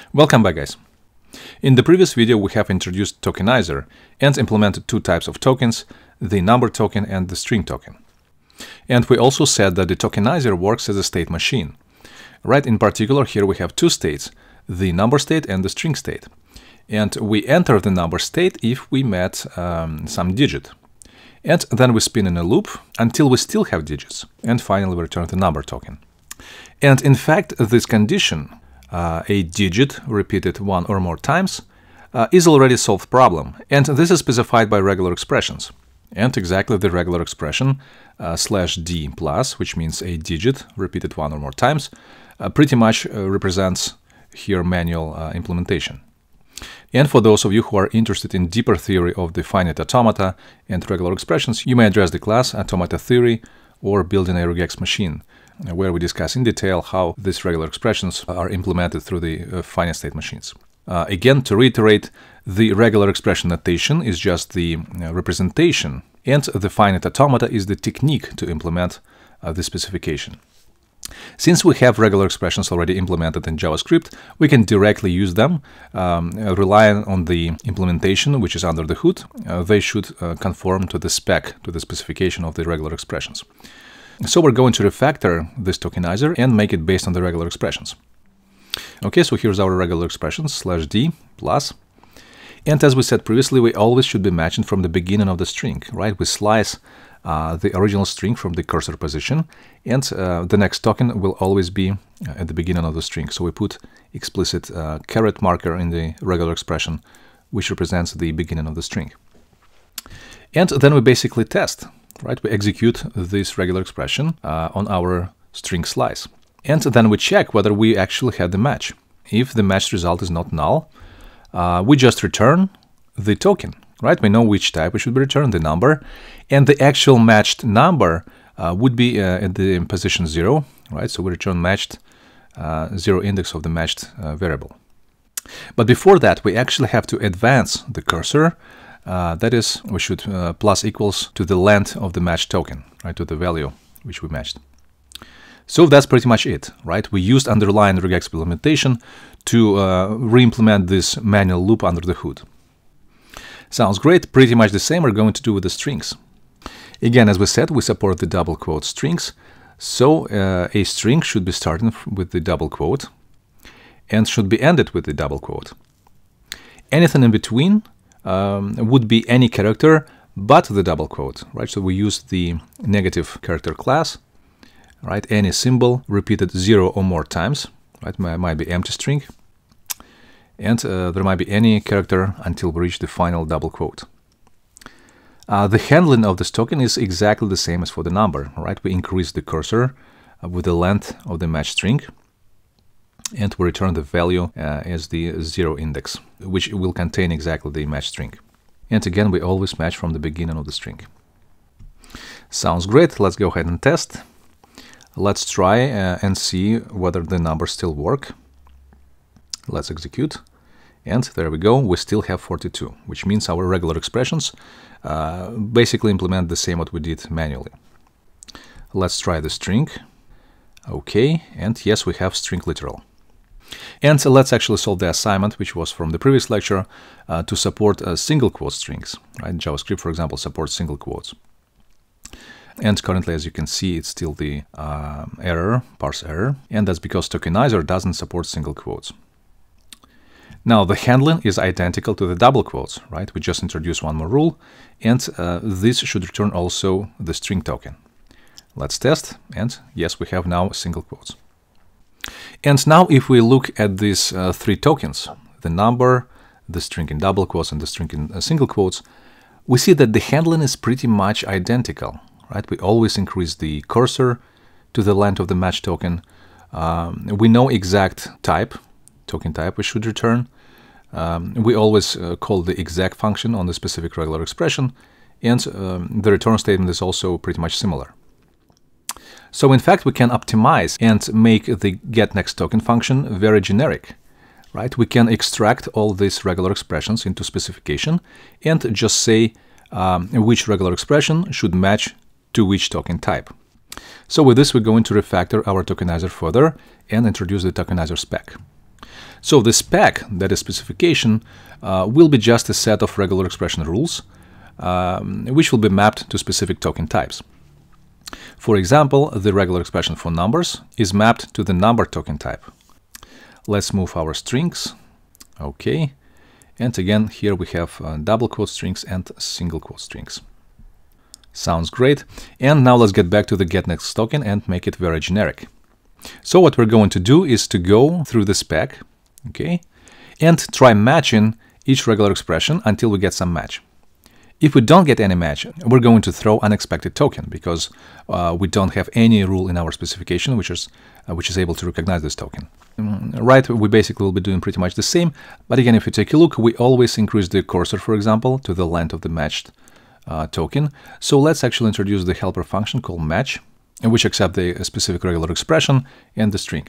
Welcome back, guys. In the previous video, we have introduced Tokenizer and implemented two types of tokens, the number token and the string token. And we also said that the Tokenizer works as a state machine. Right, in particular, here we have two states, the number state and the string state. And we enter the number state if we met some digit. And then we spin in a loop until we still have digits. And finally, we return the number token. And in fact, this condition, a digit repeated one or more times, is already a solved problem. And this is specified by regular expressions. And exactly the regular expression /d plus, which means a digit repeated one or more times, pretty much represents here manual implementation. And for those of you who are interested in deeper theory of the finite automata and regular expressions, you may address the class Automata Theory or Building a Regex Machine, where we discuss in detail how these regular expressions are implemented through the finite state machines. Again, to reiterate, the regular expression notation is just the representation, and the finite automata is the technique to implement the specification. Since we have regular expressions already implemented in JavaScript, we can directly use them, relying on the implementation which is under the hood. They should conform to the spec, to the specification of the regular expressions. So we're going to refactor this tokenizer and make it based on the regular expressions. Okay, so here's our regular expressions, /d plus. And as we said previously, we always should be matching from the beginning of the string, right? We slice the original string from the cursor position, and the next token will always be at the beginning of the string. So we put explicit caret marker in the regular expression, which represents the beginning of the string. And then we basically test, right? We execute this regular expression on our string slice. And then we check whether we actually had the match. If the matched result is not null, we just return the token, right? We know which type we should be returned, the number, and the actual matched number would be at the position 0, right? So we return matched 0 index of the matched variable. But before that, we actually have to advance the cursor. That is, we should plus equals to the length of the matched token, right? To the value which we matched. So that's pretty much it, right? We used underlying regex implementation to re-implement this manual loop under the hood. Sounds great. Pretty much the same we're going to do with the strings. Again, as we said, we support the double quote strings. So a string should be starting with the double quote and should be ended with the double quote. Anything in between would be any character but the double quote, right? So we use the negative character class, right? Any symbol repeated 0 or more times, right? Might be empty string. And there might be any character until we reach the final double quote. The handling of this token is exactly the same as for the number, right? We increase the cursor with the length of the matched string, and we return the value as the 0 index, which will contain exactly the matched string. And again, we always match from the beginning of the string. Sounds great. Let's go ahead and test. Let's try and see whether the numbers still work. Let's execute. And there we go. We still have 42, which means our regular expressions basically implement the same what we did manually. Let's try the string. Okay, and yes, we have string literal. And let's actually solve the assignment, which was from the previous lecture, to support single quote strings. Right? JavaScript, for example, supports single quotes. And currently, as you can see, it's still the error, parse error, and that's because Tokenizer doesn't support single quotes. Now, the handling is identical to the double quotes, right? We just introduce one more rule, and this should return also the string token. Let's test, and yes, we have now single quotes. And now, if we look at these three tokens, the number, the string in double quotes, and the string in single quotes, we see that the handling is pretty much identical. Right? We always increase the cursor to the length of the match token. We know exact type, token type we should return. We always call the exec function on the specific regular expression, and the return statement is also pretty much similar. So in fact, we can optimize and make the getNextToken function very generic. Right? We can extract all these regular expressions into specification and just say which regular expression should match to which token type. So with this, we're going to refactor our Tokenizer further and introduce the Tokenizer spec. So the spec, that is specification, will be just a set of regular expression rules, which will be mapped to specific token types. For example, the regular expression for numbers is mapped to the number token type. Let's move our strings. Okay. And again, here we have double quote strings and single quote strings. Sounds great. And now let's get back to the getNextToken and make it very generic. So what we're going to do is to go through the spec, okay, and try matching each regular expression until we get some match. If we don't get any match, we're going to throw unexpected token because we don't have any rule in our specification which is able to recognize this token. Right, we basically will be doing pretty much the same, but again, if you take a look, we always increase the cursor, for example, to the length of the matched token. So let's actually introduce the helper function called match, which accepts the specific regular expression and the string.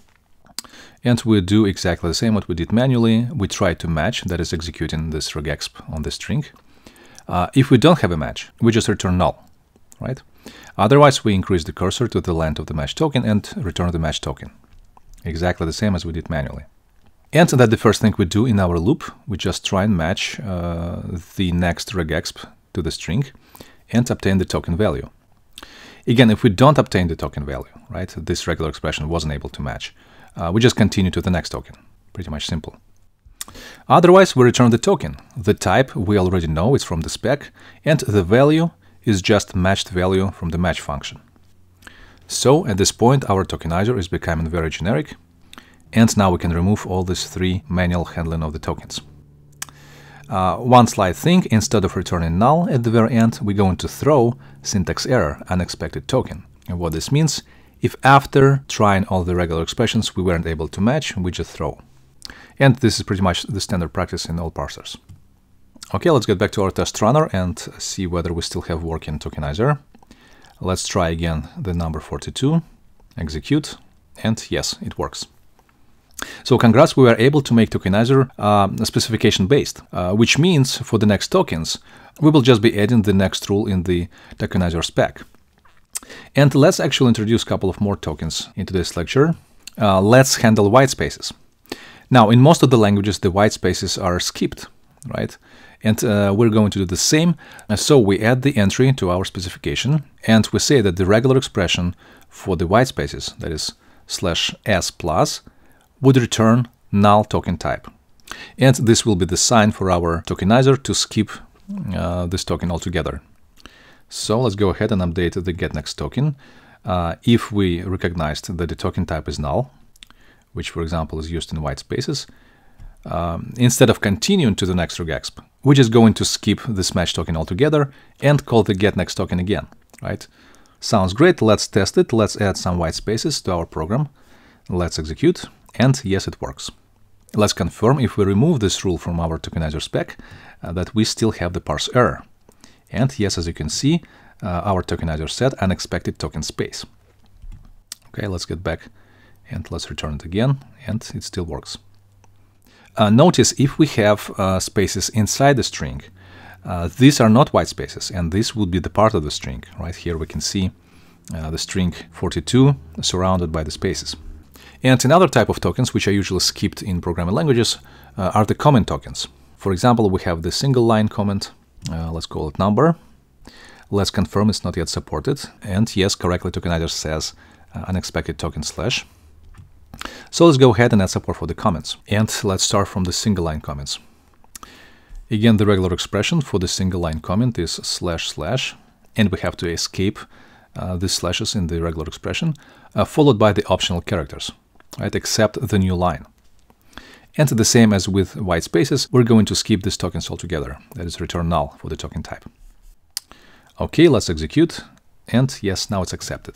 And we do exactly the same what we did manually. We try to match, that is executing this regexp on the string. If we don't have a match, we just return null, right? Otherwise, we increase the cursor to the length of the match token and return the match token. Exactly the same as we did manually. And that's the first thing we do in our loop. We just try and match the next regexp to the string and obtain the token value. Again, if we don't obtain the token value, right, this regular expression wasn't able to match, we just continue to the next token. Pretty much simple. Otherwise, we return the token. The type we already know is from the spec, and the value is just matched value from the match function. So at this point, our tokenizer is becoming very generic, and now we can remove all these three manual handling of the tokens. One slight thing, instead of returning null at the very end, we're going to throw syntax error, unexpected token. And what this means, if after trying all the regular expressions we weren't able to match, we just throw. And this is pretty much the standard practice in all parsers. Okay, let's get back to our test runner and see whether we still have working tokenizer. Let's try again the number 42, execute, and yes, it works. So congrats, we were able to make Tokenizer specification based, which means for the next tokens, we will just be adding the next rule in the Tokenizer spec. And let's actually introduce a couple of more tokens into this lecture. Let's handle white spaces. Now, in most of the languages, the white spaces are skipped, right? And we're going to do the same. So we add the entry to our specification, and we say that the regular expression for the white spaces, that is /s plus, would return null token type. And this will be the sign for our tokenizer to skip this token altogether. So let's go ahead and update the getNextToken. If we recognized that the token type is null, which for example is used in white spaces, instead of continuing to the next regexp, we're just going to skip this match token altogether and call the getNextToken again, right? Sounds great. Let's test it. Let's add some white spaces to our program. Let's execute. And yes, it works. Let's confirm if we remove this rule from our tokenizer spec that we still have the parse error. And yes, as you can see, our tokenizer said unexpected token space. Okay, let's get back and let's return it again, and it still works. Notice if we have spaces inside the string, these are not white spaces, and this would be the part of the string. Right here we can see the string 42 surrounded by the spaces. And another type of tokens, which are usually skipped in programming languages, are the comment tokens. For example, we have the single line comment. Let's call it number. Let's confirm it's not yet supported. And yes, correctly, Tokenizer says unexpected token slash. So let's go ahead and add support for the comments. And let's start from the single line comments. Again, the regular expression for the single line comment is // and we have to escape these slashes in the regular expression, followed by the optional characters, right, except the new line. And the same as with white spaces, we're going to skip these tokens altogether, that is return null for the token type. Okay, let's execute, and yes, now it's accepted.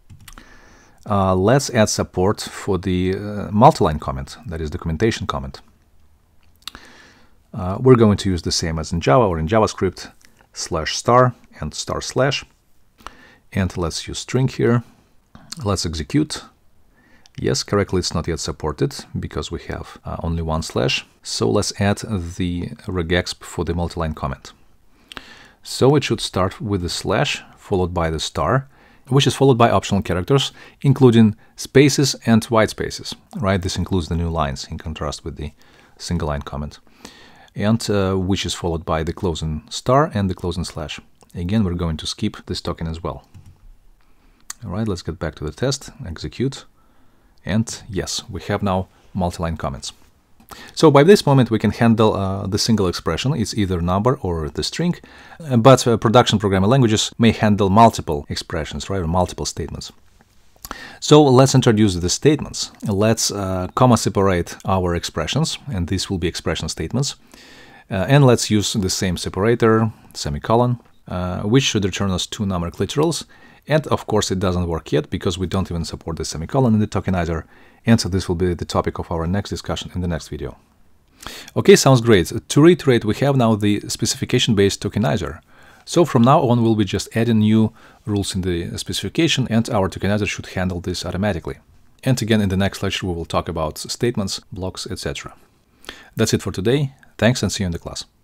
Let's add support for the multi-line comment, that is documentation comment. We're going to use the same as in Java or in JavaScript, /* and */. And let's use string here. Let's execute. Yes, correctly, it's not yet supported because we have only one slash. So let's add the regexp for the multi-line comment. So it should start with the slash followed by the star, which is followed by optional characters, including spaces and white spaces, right? This includes the new lines in contrast with the single line comment, and which is followed by the closing star and the closing slash. Again, we're going to skip this token as well. All right, let's get back to the test, execute, and yes, we have now multi-line comments. So by this moment we can handle the single expression. It's either number or the string, but production programming languages may handle multiple expressions, right, or multiple statements. So let's introduce the statements. Let's comma separate our expressions, and these will be expression statements. And let's use the same separator, semicolon, which should return us 2 numeric literals. And of course it doesn't work yet because we don't even support the semicolon in the tokenizer, and so this will be the topic of our next discussion in the next video. Okay, sounds great. To reiterate, we have now the specification-based tokenizer. So from now on we'll be just adding new rules in the specification, and our tokenizer should handle this automatically. And again, in the next lecture we will talk about statements, blocks, etc. That's it for today. Thanks, and see you in the class.